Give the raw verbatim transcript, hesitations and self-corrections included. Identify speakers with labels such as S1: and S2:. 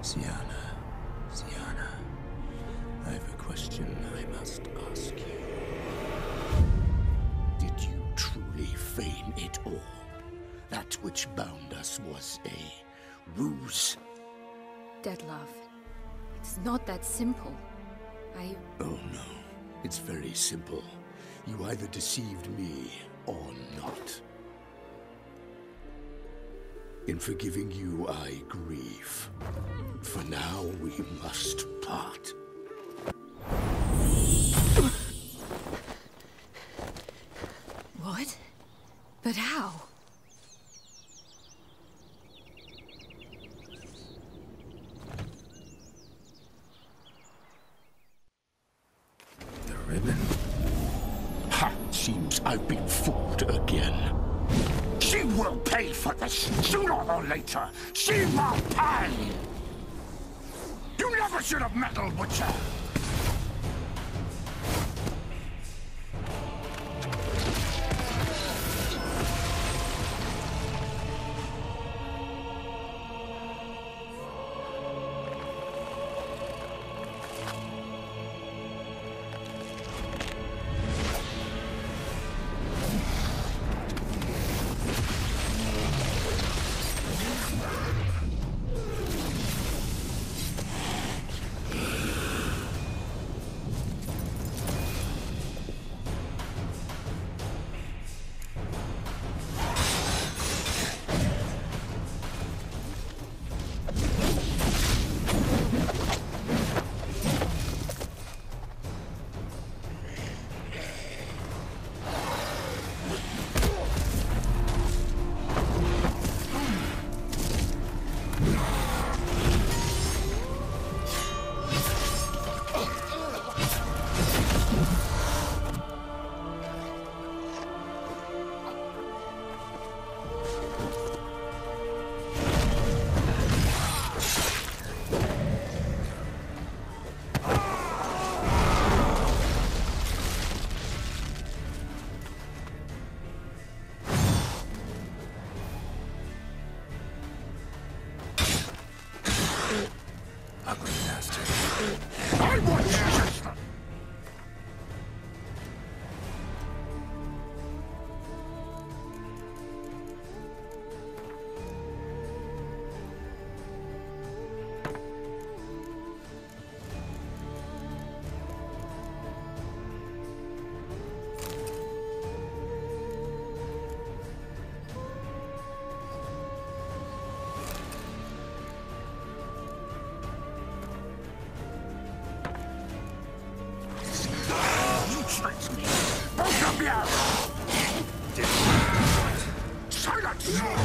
S1: Sienna, Sienna, I have a question I must ask you. Did you truly feign it all? That which bound us was a ruse?
S2: Dettlaff, it's not that simple. I...
S1: Oh no, it's very simple. You either deceived me or not. In forgiving you, I grieve. For now, we must part.
S2: What? But how?
S1: The ribbon? Ha! Seems I've been fooled again. She will pay for this, sooner or later. She will pay! You never should have meddled with her! Ugly bastard. I want justice! Tricked me! Both of you! Silence!